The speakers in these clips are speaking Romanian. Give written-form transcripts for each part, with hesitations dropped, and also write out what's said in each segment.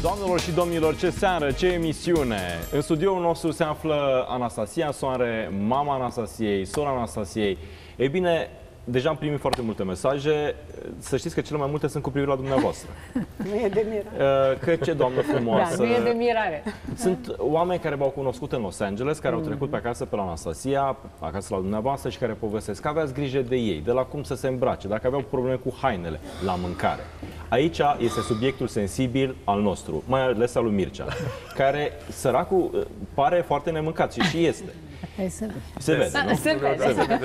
Doamnelor și domnilor, ce seară, ce emisiune! În studioul nostru se află Anastasia Soare, mama Anastasiei, sora Anastasiei. Ei bine, deja am primit foarte multe mesaje. Să știți că cele mai multe sunt cu privire la dumneavoastră. Nu e de mirare. Că ce doamnă frumoasă! Da, nu e de mirare. Sunt oameni care v-au cunoscut în Los Angeles, care au trecut pe acasă pe la Anastasia, acasă la dumneavoastră și care povestesc că aveați grijă de ei, de la cum să se îmbrace, dacă aveau probleme cu hainele, la mâncare. Aici este subiectul sensibil al nostru, mai ales al lui Mircea, care, săracul, pare foarte nemâncat și este. Se vede, nu? Se vede.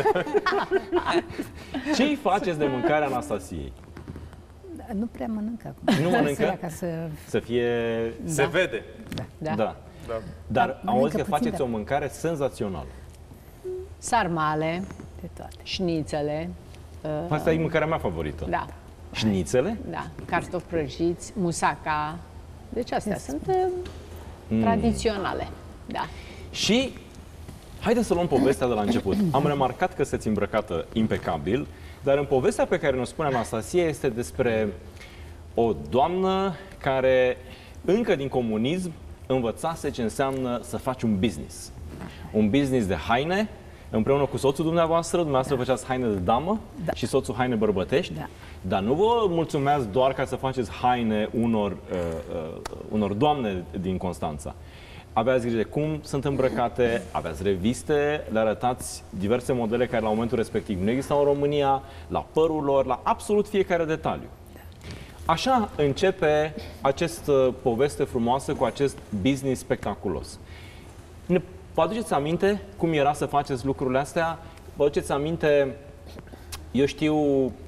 Ce-i faceți de mâncare Anastasiei? Nu prea mănâncă acum. Nu mănâncă? Ca să fie... Se vede. Da. Dar am auzit că faceți o mâncare senzațională. Sarmale, de toate. șnițele. Asta e mâncarea mea favorită. Da, Șnițele? da. Cartofi prăjiți, musaca. Deci astea sunt tradiționale. Da. Și haideți să luăm povestea de la început. Am remarcat că sunteți îmbrăcată impecabil, dar în povestea pe care ne-o spune Anastasia este despre o doamnă care încă din comunism învățase ce înseamnă să faci un business. Un business de haine, împreună cu soțul dumneavoastră făceați haine de damă și soțul haine bărbătești, dar nu vă mulțumeați doar ca să faceți haine unor doamne din Constanța. Aveați grijă de cum sunt îmbrăcate, aveați reviste, le arătați diverse modele care la momentul respectiv nu existau în România, la părul lor, la absolut fiecare detaliu. Așa începe această poveste frumoasă cu acest business spectaculos. Vă aduceți aminte cum era să faceți lucrurile astea? Vă aduceți aminte, eu știu,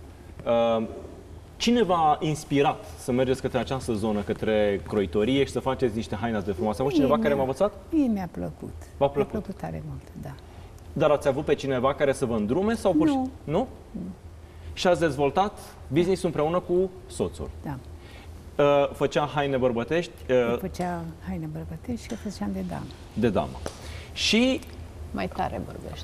cine v-a inspirat să mergeți către această zonă, către croitorie și să faceți niște haine de frumoase? A fost cineva care m-a învățat? Mie mi-a plăcut. V-a plăcut? Mi-a plăcut tare mult, da. Dar ați avut pe cineva care să vă îndrume sau pur și... Nu? Și ați dezvoltat business împreună cu soțul? Da. Făcea haine bărbătești? Făcea haine bărbătești și făceam de damă. De damă. Și mai tare bărbești.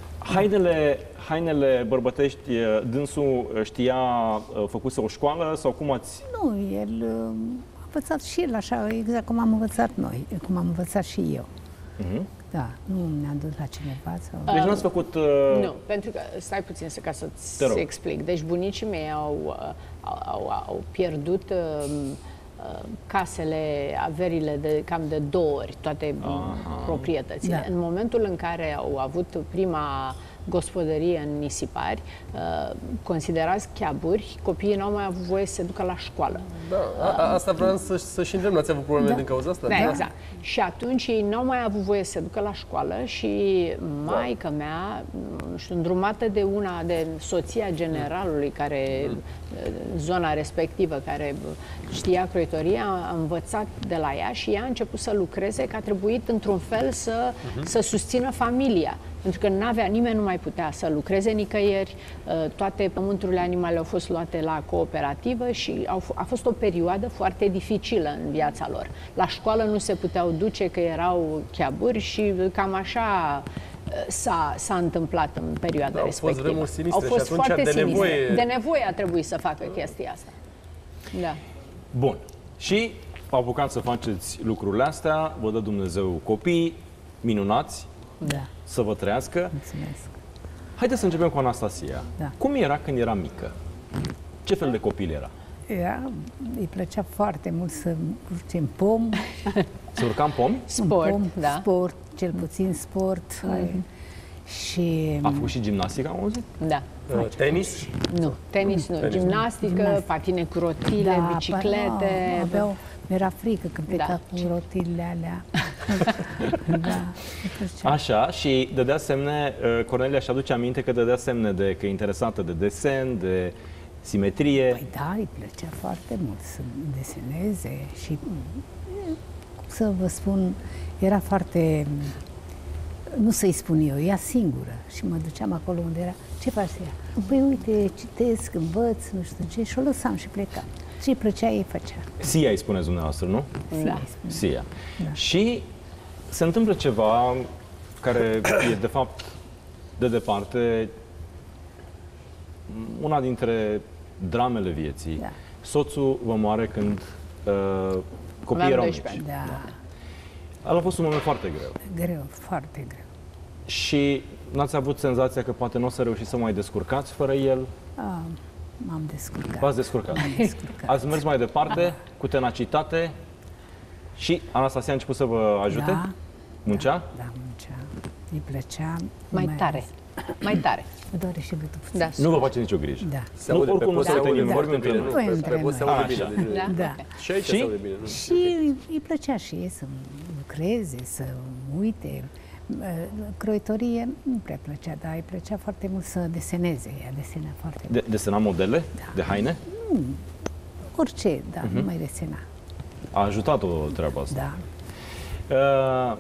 Hainele bărbătești, dânsul știa, făcuse o școală sau cum ați... Nu, el a învățat și el așa, exact cum am învățat noi, cum am învățat și eu. Da, nu ne-a dus la cineva sau... Deci nu ați făcut... Nu, pentru că, stai puțin ca să-ți explic. Deci bunicii mei au pierdut casele, averile cam de 2 ori, toate proprietățile. Da. În momentul în care au avut prima gospodărie în Nisipari, considerați cheaburi, copiii n-au mai avut voie să se ducă la școală. Da, asta vreau să-și îndrem. N-ați avut probleme din cauza asta? Da, exact. Și atunci ei n-au mai avut voie să se ducă la școală și maică mea, nu știu, îndrumată de soția generalului, care, zona respectivă, care știa croitoria, a învățat de la ea și ea a început să lucreze, că a trebuit într-un fel să susțină familia. Pentru că nimeni nu mai putea să lucreze nicăieri, toate pământurile animale au fost luate la cooperativă și a fost o perioadă foarte dificilă în viața lor. La școală nu se puteau duce că erau cheaburi și cam așa s-a întâmplat în perioada respectivă. Au fost foarte sinistre. De nevoie a trebuit să facă chestia asta. Da. Bun. Și v-au apucat să faceți lucrurile astea, vă dă Dumnezeu copii minunați. Da. Să vă trăiască. Mulțumesc. Haideți să începem cu Anastasia. Da. Cum era când era mică? Ce fel de copil era? Îi plăcea foarte mult să urce în pom. Să urca în pomi? Sport, da. Sport, cel puțin sport. Și... A făcut și gimnastică, am auzit? Da. Tenis? Nu, tenis nu. Gimnastică, patine cu rotile, biciclete. Mi-era frică când pleca cu rotilele alea. Așa, și dădea semne, Cornelia își aduce aminte că dădea semne că e interesată de desen, de simetrie. Păi da, îi plăcea foarte mult să deseneze și, cum să vă spun, era foarte, nu să-i spun eu, ea singură. Și mă duceam acolo unde era, ce faci ea? Păi uite, citesc, învăț, nu știu ce, și o lăsam și plecam. Ce-i plăcea, ei făcea. Sia îi spuneți dumneavoastră, nu? Da. Sia. Da. Și se întâmplă ceva care e, de fapt, de departe, una dintre dramele vieții. Da. Soțul vă moare când Copiii erau mici. 12 ani. Da, Ăla a fost un moment foarte greu. greu, foarte greu. Și n-ați avut senzația că poate nu o să reușiți să mai descurcați fără el? M-am descurcat. V-ați descurcat. descurcat. Ați mers mai departe, cu tenacitate și Anastasia a început să vă ajute? Da. Muncea? Da, muncea. Îi plăcea. Mai tare. Mai tare. Mă doare și gâtul puțin. Da. Nu vă face nicio grijă. Da. Se Nu, aude, oricum pe nu post se se aude întâlnim, vorbim foarte bine, între nu? noi. Pe post se aude Așa. bine. Deci, Da? Da. și aici Și? se aude bine. nu? Și îi plăcea și ei să lucreze, să uite. Croitorie nu prea plăcea, dar îi plăcea foarte mult să deseneze. Ea desena foarte mult. Desena modele de haine? Orice, da, nu mai desena. A ajutat-o treaba asta. Da.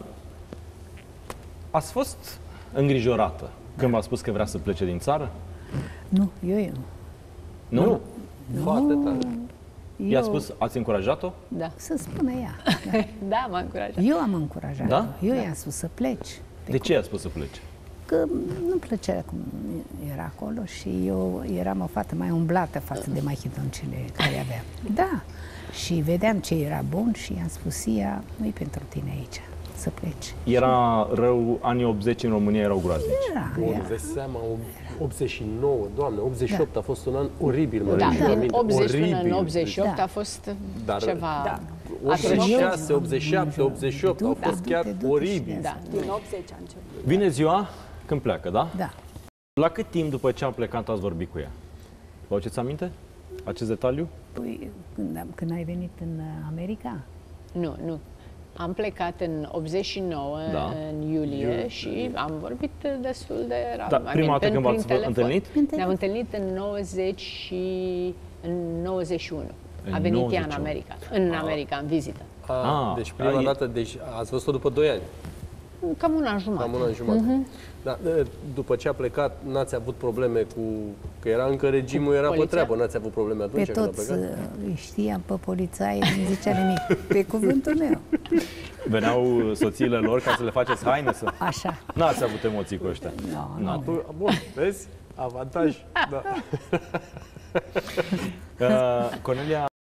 Ați fost îngrijorată când v-a spus că vrea să plece din țară? Nu, eu. Nu? Foarte tare. I-a spus, ați încurajat-o? Da. Să spună ea. Da, m-a încurajat. Eu am încurajat-o. Da? Eu i-am spus să pleci. De ce i-a spus să plece? Că nu plăcea cum era acolo și eu eram o fată mai umblată față de machidoncele care avea. Da. Și vedeam ce era bun și i-am spus, ea, nu-i pentru tine aici, să pleci. Era rău, anii 80 în România erau groaznici. Era, Îți dai seama, 89, Doamne, 88 a fost un an oribil. mă Da, readuc din aminte. 80 până în Oribil. 88 Da. a fost Dar- ceva... Da. 86, 87, 88 au Da. fost chiar Du-te, oribili. Da. Din 80 a început. Vine ziua când pleacă, da? Da. La cât timp după ce a plecat ați vorbit cu ea? Vă aduceți aminte? Acest detaliu? Păi, când ai venit în America? Nu, nu. Am plecat în 89, Da. în iulie, și am vorbit destul de rar. Da, prima dată când v-ați întâlnit? Ne-am întâlnit în 90 și în 91. În A venit ea 91. în America, în America, în vizită. Deci prima dată, deci ați văzut-o după 2 ani, Cam un an jumătate. cam un an jumătate. Da, după ce a plecat, n-ați avut probleme cu... Că era încă regimul, era pe poliția? treabă, n-ați avut probleme Pe atunci când a toți plecat? îi știam, pe polițai, nu zicea nimic. Pe cuvântul meu. Veneau soțiile lor ca să le faceți haine? Să... Așa. N-ați avut emoții cu ăștia. Nu. Bun, vezi? Avantaj. Da. Cornelia,